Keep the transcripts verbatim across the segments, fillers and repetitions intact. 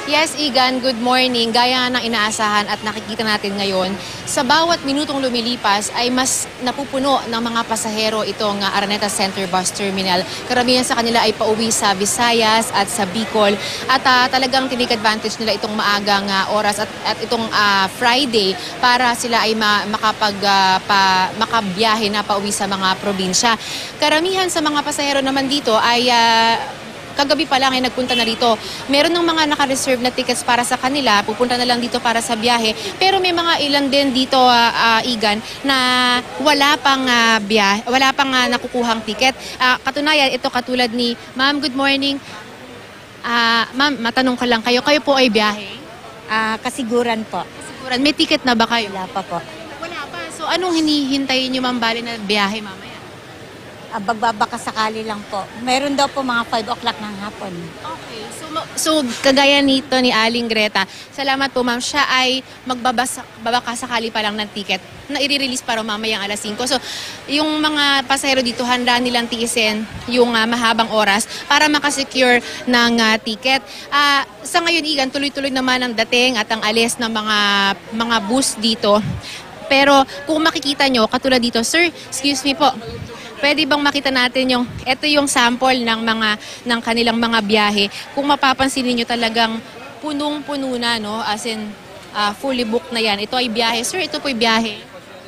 Yes, Igan, good morning. Gaya ng inaasahan at nakikita natin ngayon, sa bawat minutong lumilipas ay mas napupuno ng mga pasahero itong uh, Araneta Center Bus Terminal. Karamihan sa kanila ay pauwi sa Visayas at sa Bicol. At uh, talagang tinig advantage nila itong maagang uh, oras at, at itong uh, Friday para sila ay ma makapag, uh, pa, makabiyahe na pauwi sa mga probinsya. Karamihan sa mga pasahero naman dito ay uh, kagabi pa lang ay nagpunta na rito. Meron ng mga naka-reserve na tickets para sa kanila, pupunta na lang dito para sa biyahe. Pero may mga ilan din dito, uh, uh, Igan, na wala pang uh, biyahe, wala pang uh, nakukuhang ticket. Uh, katunayan, ito katulad ni Ma'am, good morning. Uh, Ma'am, matanong ko lang kayo, kayo po ay biyahe? Ah, kasiguran po. Kasiguran. May ticket na ba kayo? Wala pa po. Wala pa. So anong hinihintayin niyo, Ma'am Bali, na biyahe mamaya? Ah, bagbabaka sakali lang po. Meron daw po mga five o'clock ng hapon. Okay. So, so kagaya nito ni Aling Greta, salamat po ma'am, siya ay magbabaka sakali pa lang ng ticket na i-release para mamayang alas singko. So yung mga pasahero dito, handa nilang tiisin yung uh, mahabang oras para makasecure ng uh, ticket. Uh, sa ngayon, Igan, tuloy-tuloy naman ang dating at ang alis ng mga, mga bus dito. Pero kung makikita nyo, katulad dito, sir, excuse me po, pwede bang makita natin yung, ito yung sample ng mga, ng kanilang mga biyahe. Kung mapapansin niyo talagang punong-puno na, no? As in, uh, fully booked na yan. Ito ay biyahe. Sir, ito po ay biyahe.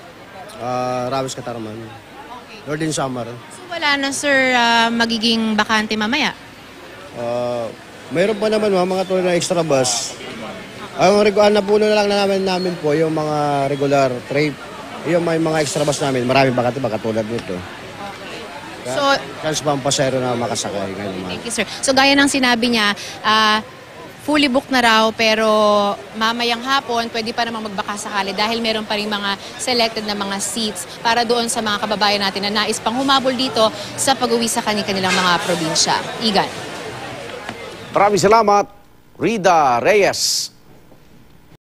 Uh, Ramis Katarman. Okay. Northern Summer. So wala na, sir, uh, magiging bakante mamaya? Uh, mayroon pa naman mga, mga tuloy na extra bus. Ang regular na puno na lang na namin, namin po yung mga regular trip. Yung may mga extra bus namin, maraming bakante ba katulad nito. So, chance pa ang pasero na makasakay. Thank you, sir. So, gaya ng sinabi niya, uh, fully booked na raw, pero mamayang hapon, pwede pa namang magbaka sakali dahil meron pa rin mga selected na mga seats para doon sa mga kababayan natin na nais pang humabol dito sa pag-uwi sa kanilang mga probinsya. Igan. Maraming salamat, Rida Reyes.